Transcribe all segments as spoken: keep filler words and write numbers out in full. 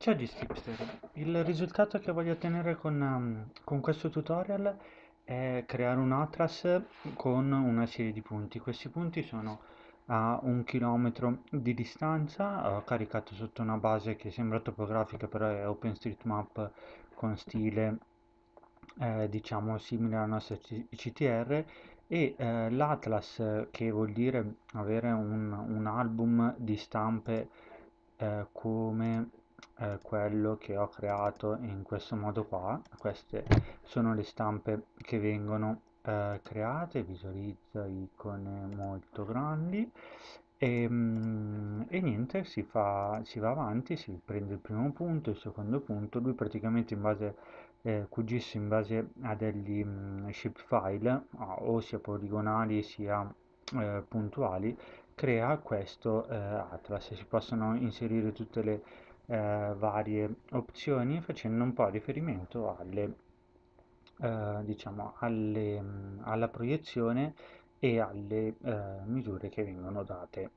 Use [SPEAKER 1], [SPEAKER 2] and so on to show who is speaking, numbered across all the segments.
[SPEAKER 1] Ciao G-Skipster, il risultato che voglio ottenere con, um, con questo tutorial è creare un atlas con una serie di punti. Questi punti sono a un chilometro di distanza, ho caricato sotto una base che sembra topografica, però è OpenStreetMap con stile eh, diciamo simile alla nostra C- CTR e eh, l'Atlas, eh, che vuol dire avere un, un album di stampe eh, come eh, quello che ho creato in questo modo qua. Queste sono le stampe che vengono eh, create, visualizza icone molto grandi e, mm, e niente, si fa, si va avanti, si prende il primo punto, il secondo punto, lui praticamente in base eh, Q G I S in base a degli mm, shapefile, ah, o sia poligonali sia eh, puntuali, crea questo eh, atlas. Si possono inserire tutte le eh, varie opzioni facendo un po' riferimento alle, eh, diciamo, alle, mm, alla proiezione e alle eh, misure che vengono date.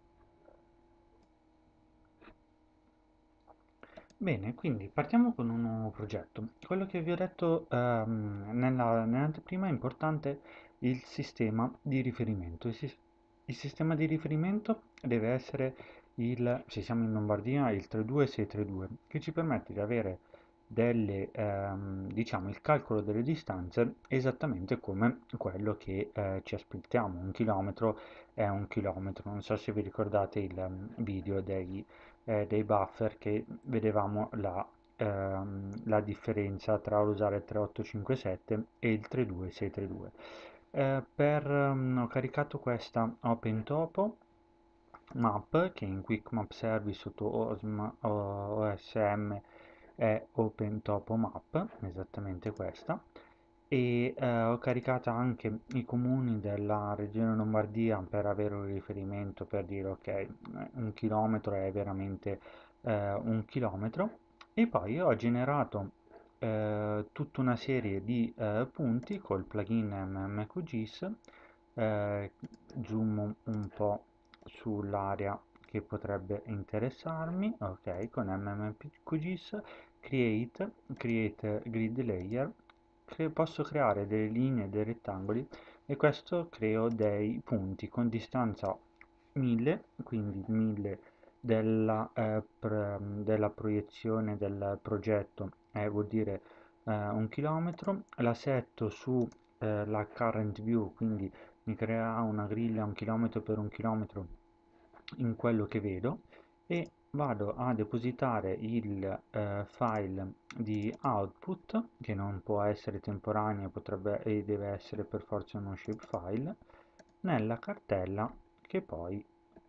[SPEAKER 1] Bene, quindi partiamo con un nuovo progetto. Quello che vi ho detto ehm, nella, nell'anteprima è importante il sistema di riferimento. Il, sis- il sistema di riferimento deve essere il, se siamo in Lombardia, il tre due sei tre due, che ci permette di avere delle, ehm, diciamo, il calcolo delle distanze esattamente come quello che eh, ci aspettiamo. Un chilometro è un chilometro. Non so se vi ricordate il mm, video dei eh, dei buffer che vedevamo la, ehm, la differenza tra usare il tre otto cinque sette e il tre due sei tre due. Eh, per, ehm, ho caricato questa OpenTopo Map che in Quick Map Service sotto O S M, o O S M è OpenTopo Map, esattamente questa, e eh, ho caricato anche i comuni della regione Lombardia per avere un riferimento per dire ok, eh, un chilometro è veramente eh, un chilometro e poi ho generato eh, tutta una serie di eh, punti col plugin M M Q G I S. eh, Zoom un po' sull'area che potrebbe interessarmi, ok, con M M Q G I S, create, create grid layer, cre- posso creare delle linee, dei rettangoli e questo creo dei punti con distanza mille, quindi mille della, eh, pre- della proiezione del progetto, eh, vuol dire eh, un chilometro, la setto su eh, la current view, quindi mi crea una griglia un chilometro per un chilometro in quello che vedo e vado a depositare il eh, file di output che non può essere temporaneo potrebbe, e deve essere per forza uno shapefile nella cartella che poi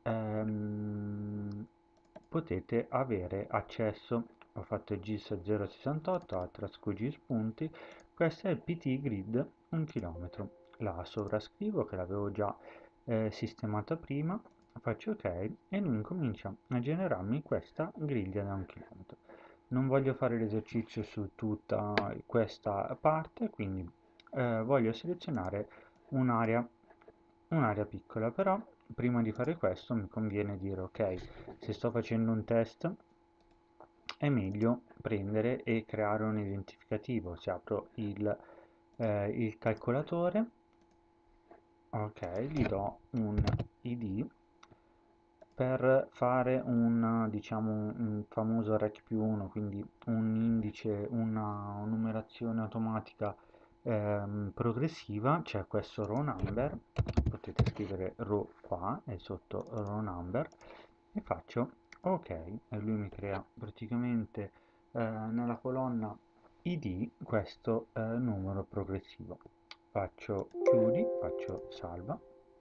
[SPEAKER 1] ehm, potete avere accesso. Ho fatto il gis zero sessantotto, atlas Q G I S punti, questo è il pt grid un chilometro, la sovrascrivo che l'avevo già eh, sistemata prima, faccio ok e lui incomincia a generarmi questa griglia da un chilometro. Non voglio fare l'esercizio su tutta questa parte, quindi eh, voglio selezionare un'area un'area piccola, però prima di fare questo mi conviene dire ok, se sto facendo un test è meglio prendere e creare un identificativo. Se apro il, eh, il calcolatore, ok, gli do un I D per fare un, diciamo, un famoso rec più uno, quindi un indice, una numerazione automatica ehm, progressiva, c'è questo row number, potete scrivere row qua e sotto row number e faccio ok e lui mi crea praticamente eh, nella colonna I D questo eh, numero progressivo. Faccio chiudi, faccio salva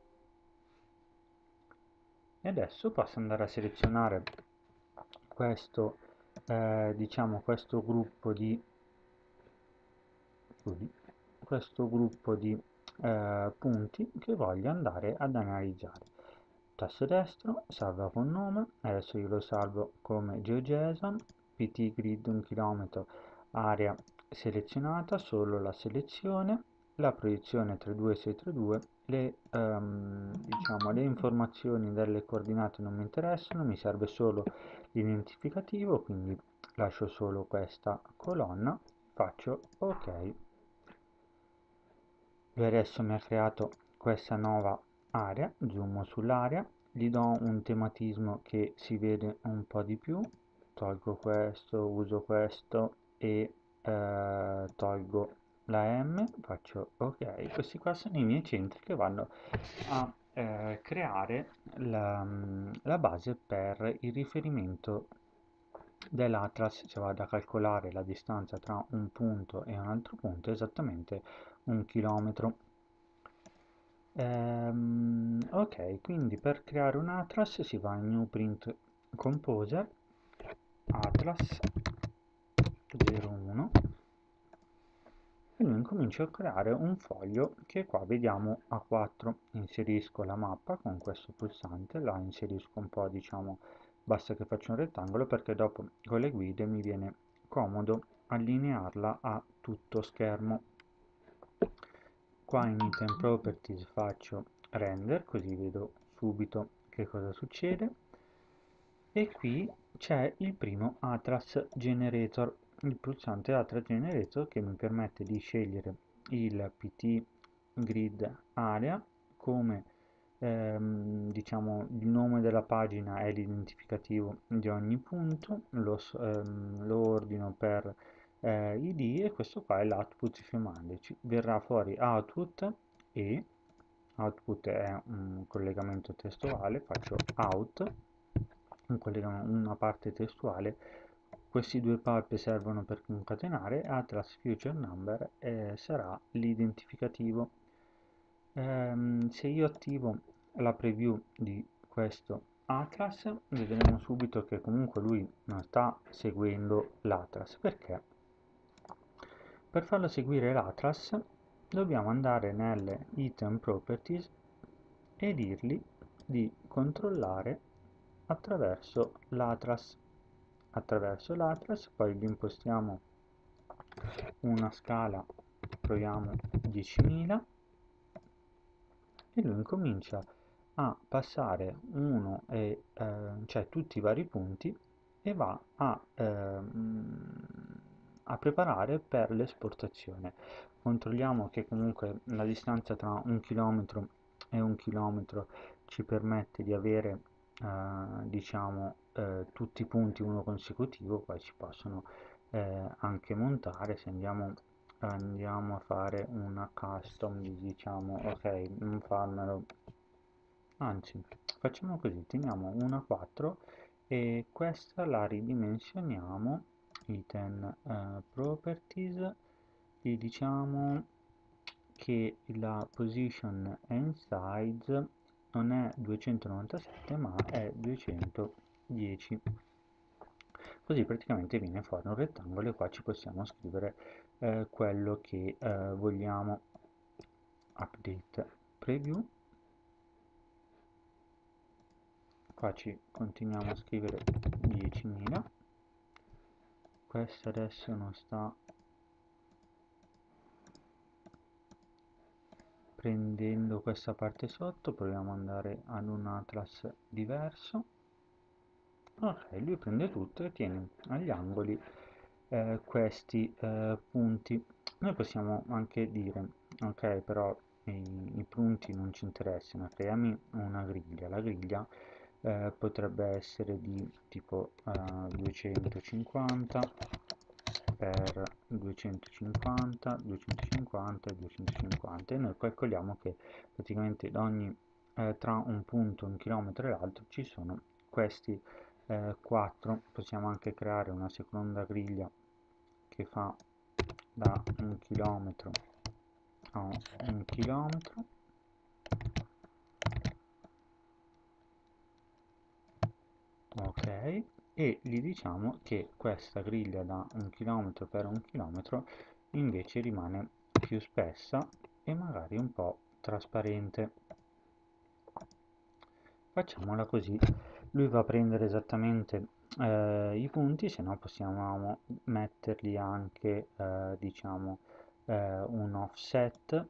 [SPEAKER 1] e adesso posso andare a selezionare questo, eh, diciamo, questo gruppo di, questo gruppo di eh, punti che voglio andare ad analizzare. Tasto destro, salva con nome, adesso io lo salvo come GeoJSON, pt grid un chilometro, area selezionata, solo la selezione, la proiezione tre due sei tre due, le, ehm, diciamo, le informazioni delle coordinate non mi interessano, mi serve solo l'identificativo, quindi lascio solo questa colonna, faccio ok. Lui adesso mi ha creato questa nuova area, zoom sull'area, gli do un tematismo che si vede un po' di più, tolgo questo, uso questo e eh, tolgo la M, faccio ok. Questi qua sono i miei centri che vanno a eh, creare la, la base per il riferimento dell'atlas, se vado a calcolare la distanza tra un punto e un altro punto, è esattamente un chilometro. Ehm, ok, quindi per creare un atlas si va in New Print Composer, Atlas zero uno, e lui incomincio a creare un foglio che qua vediamo a quattro. Inserisco la mappa con questo pulsante, la inserisco un po', diciamo, basta che faccio un rettangolo perché dopo con le guide mi viene comodo allinearla a tutto schermo. Qua in Item Properties faccio Render, così vedo subito che cosa succede. E qui c'è il primo Atlas Generator, il pulsante Atlas Generator che mi permette di scegliere il P T Grid Area come ehm, diciamo il nome della pagina è l'identificativo di ogni punto, lo, s- ehm, lo ordino per eh, I D e questo qua è l'output finale. Ci verrà fuori output e output è un collegamento testuale, faccio out, un collegamento, una parte testuale. Questi due pipe servono per concatenare, atlas future number eh, sarà l'identificativo. Ehm, se io attivo la preview di questo atlas, vedremo subito che comunque lui non sta seguendo l'atlas. Perché? Per farlo seguire l'atlas dobbiamo andare nelle item properties e dirgli di controllare attraverso l'atlas. Attraverso l'atlas, poi gli impostiamo una scala, proviamo diecimila, e lui incomincia a passare uno e eh, cioè tutti i vari punti e va a, ehm, a preparare per l'esportazione. Controlliamo che comunque la distanza tra un chilometro e un chilometro ci permette di avere eh, diciamo eh, tutti i punti uno consecutivo, poi si possono eh, anche montare. Se andiamo andiamo a fare una custom, diciamo ok, non farmelo, anzi facciamo così, teniamo una quattro e questa la ridimensioniamo, item eh, properties, e diciamo che la position and size non è duecentonovantasette ma è duecentodieci, così praticamente viene fuori un rettangolo e qua ci possiamo scrivere eh, quello che eh, vogliamo. Update preview, qua ci continuiamo a scrivere diecimila, questo adesso non sta prendendo questa parte sotto, proviamo ad andare ad un atlas diverso. Ok, lui prende tutto e tiene agli angoli eh, questi eh, punti. Noi possiamo anche dire, ok, però i, i punti non ci interessano, creiamo una griglia. La griglia eh, potrebbe essere di tipo eh, duecentocinquanta per duecentocinquanta, duecentocinquanta e duecentocinquanta, e noi calcoliamo che praticamente da ogni, eh, tra un punto, un chilometro e l'altro ci sono questi eh, quattro. Possiamo anche creare una seconda griglia che fa da un chilometro a un chilometro, ok, e gli diciamo che questa griglia da un chilometro per un chilometro invece rimane più spessa e magari un po' trasparente. Facciamola così, lui va a prendere esattamente eh, i punti, se no possiamo metterli anche eh, diciamo eh, un offset,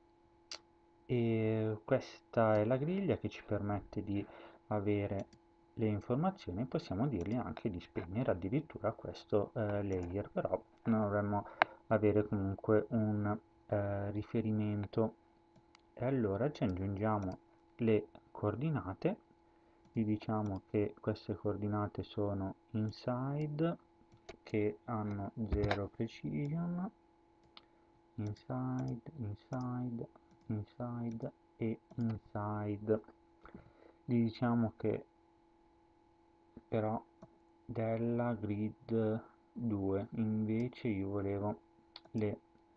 [SPEAKER 1] e questa è la griglia che ci permette di avere le informazioni, possiamo dirgli anche di spegnere addirittura questo eh, layer, però dovremmo avere comunque un eh, riferimento. E allora ci aggiungiamo le coordinate, gli diciamo che queste coordinate sono inside, che hanno zero precision, inside, inside, inside e inside. Gli diciamo che però della grid due invece io volevo le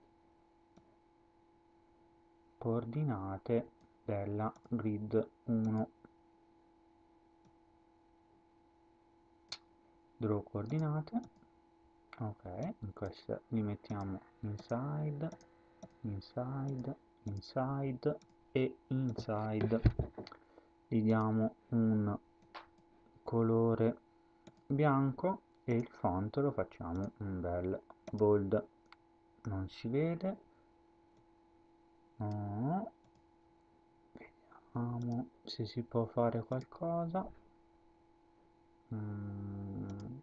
[SPEAKER 1] coordinate della grid uno. Draw coordinate, ok, in questa li mettiamo inside, inside, inside e inside. Gli diamo un colore bianco e il font lo facciamo un bel bold. Non si vede. No. Vediamo se si può fare qualcosa. Mm.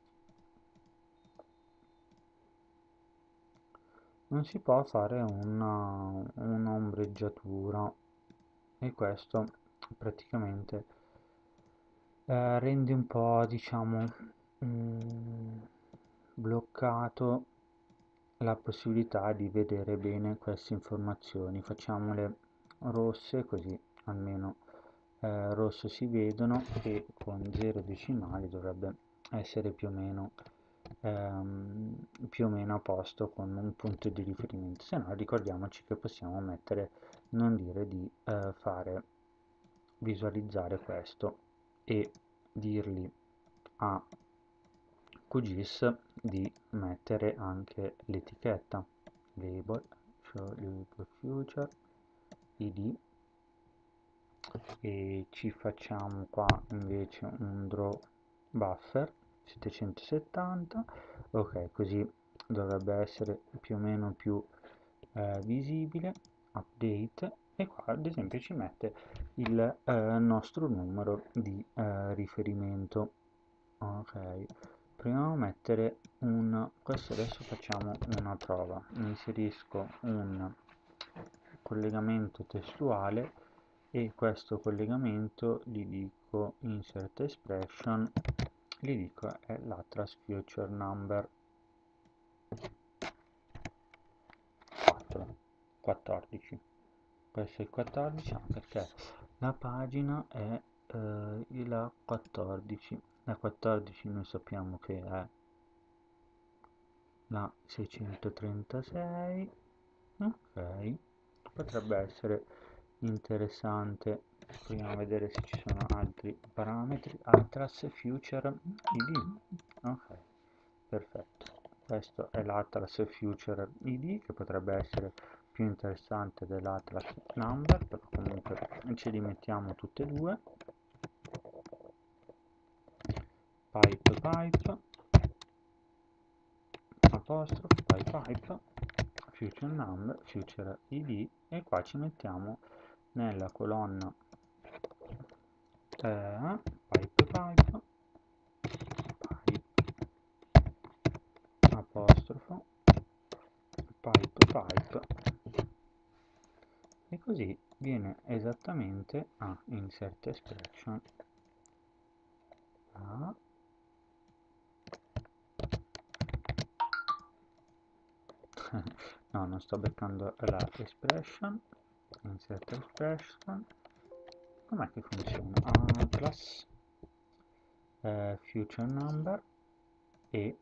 [SPEAKER 1] Non si può fare una, un'ombreggiatura e questo praticamente eh, rende un po', diciamo, mm, bloccato la possibilità di vedere bene queste informazioni. Facciamole rosse così almeno eh, rosso si vedono e con zero decimali dovrebbe essere più o meno ehm, più o meno a posto con un punto di riferimento. Se no ricordiamoci che possiamo mettere non dire di eh, fare visualizzare questo e dirgli a QGIS di mettere anche l'etichetta label, show label future id, e ci facciamo qua invece un draw buffer settecentosettanta, ok, così dovrebbe essere più o meno più eh, visibile. Update, e qua ad esempio ci mette il eh, nostro numero di eh, riferimento. Ok, proviamo a mettere un, questo adesso facciamo una prova, inserisco un collegamento testuale e questo collegamento gli dico insert expression, gli dico è l'atlas future number quattro, quattordici. Questo è il quattordici, ah, perché la pagina è eh, la quattordici. La quattordici noi sappiamo che è la seicentotrentasei. Ok, potrebbe essere interessante. Proviamo a vedere se ci sono altri parametri. Atlas Future id. Ok, perfetto. Questo è l'Atlas Future id, che potrebbe essere più interessante dell'Atlas Number, però comunque ci rimettiamo tutte e due. Pipe pipe apostrofo pipe pipe future number future id, e qua ci mettiamo nella colonna eh, pipe pipe pipe apostrofo pipe pipe, e così viene esattamente a ah, insert expression. Ah. No, non sto beccando la expression. Insert expression. Com'è che funziona? Atlas eh, future number e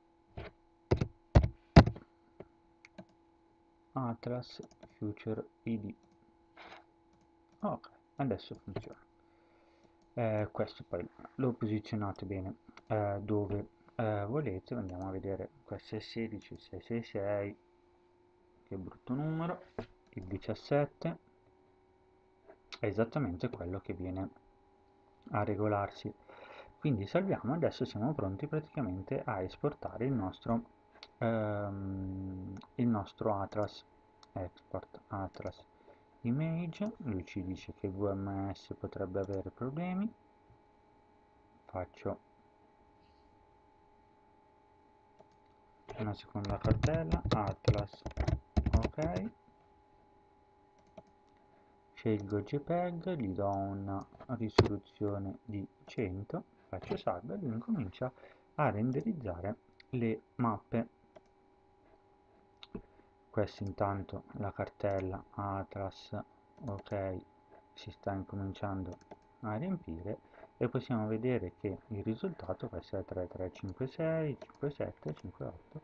[SPEAKER 1] Atlas future id. Ok, adesso funziona. Eh, questo poi lo posizionate bene eh, dove eh, volete. Andiamo a vedere. Questo è sedici, sei sei sei, che brutto numero. Il diciassette è esattamente quello che viene a regolarsi. Quindi salviamo, adesso siamo pronti praticamente a esportare il nostro, ehm, il nostro Atlas. Export Atlas Image. Lui ci dice che V M S potrebbe avere problemi. faccio una seconda cartella, Atlas, ok, scelgo JPEG, gli do una risoluzione di cento, faccio salvo e lui incomincia a renderizzare le mappe. Questa intanto la cartella Atlas, ok, si sta incominciando a riempire e possiamo vedere che il risultato può essere tre, tre, cinque, sei, cinque, sette, cinque, otto.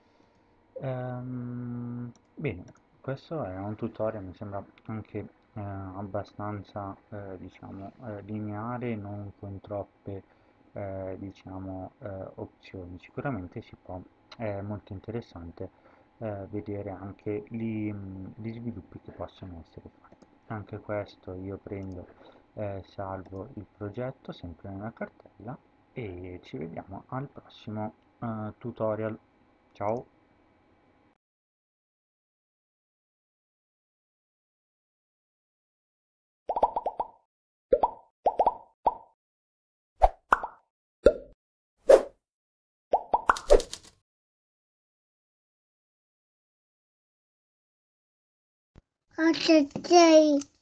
[SPEAKER 1] Ehm, bene, questo è un tutorial, mi sembra anche eh, abbastanza eh, diciamo eh, lineare, non con troppe eh, diciamo eh, opzioni. Sicuramente si può, è molto interessante eh, vedere anche gli, mh, gli sviluppi che possono essere fatti. Anche questo io prendo, eh, salvo il progetto sempre nella cartella e ci vediamo al prossimo eh, tutorial. Ciao!
[SPEAKER 2] Ok.